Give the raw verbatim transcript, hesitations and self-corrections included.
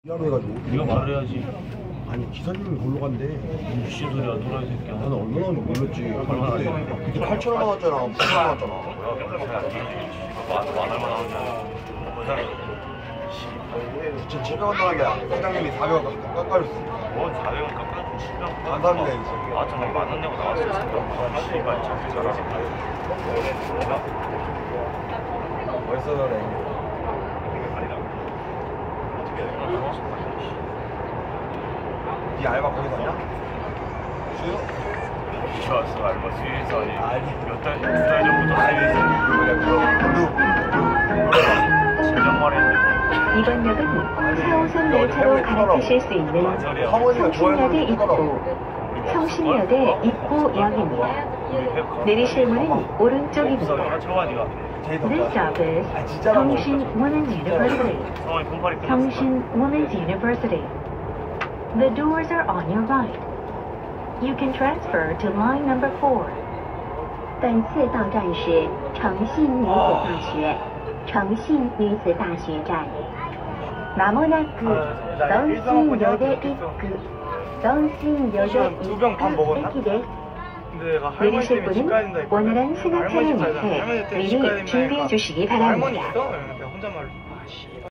미안해 해가지고 네가 말을 해야지. 아니 기사님이 걸로 간대. 무슨 소리야, 도라이 새끼야. 나는 얼마나 하는지 몰랐지. 얼마나 그때 하는지. 그때 팔천 원 나왔잖아. 팔천 원 나왔잖아. 뭐야, 경찰 아니지. 만, 만 얼마 나오냐. 진짜 칠백 원 나왔는데 사장님이 사백 원 깎아줬어. 뭔 사백 원 깎아주고 칠백 원 감사합니다. 아, 정말 만원 내고 나왔어. 씨발, 자꾸 잘하네. 벌써 그래. 네 알바 거기서 하냐? 수요? 좋았어, 알바 수위에서 아니. 아니. 몇 달, 두 달 전부터 수위에서. 그래 진정 말했는데. 이번 역은 사 호선 열차로 갈아타실 수 있는 성신역의 입구, 성신역의 입구역입니다. 내리실 문은 오른쪽입니다. 저와 네가. This stop is Seongshin Women's University. 성원이 폰팔이 끝났어. Seongshin Women's University. The doors are on your right. You can transfer to line number four. 本次到站是诚信女子大学，诚信女子大学站。まもなく성신여대 입구、성신여대 입구駅です。 내리실 분은 원활한 승하차를 위해 미리 준비해 주시기 바랍니다.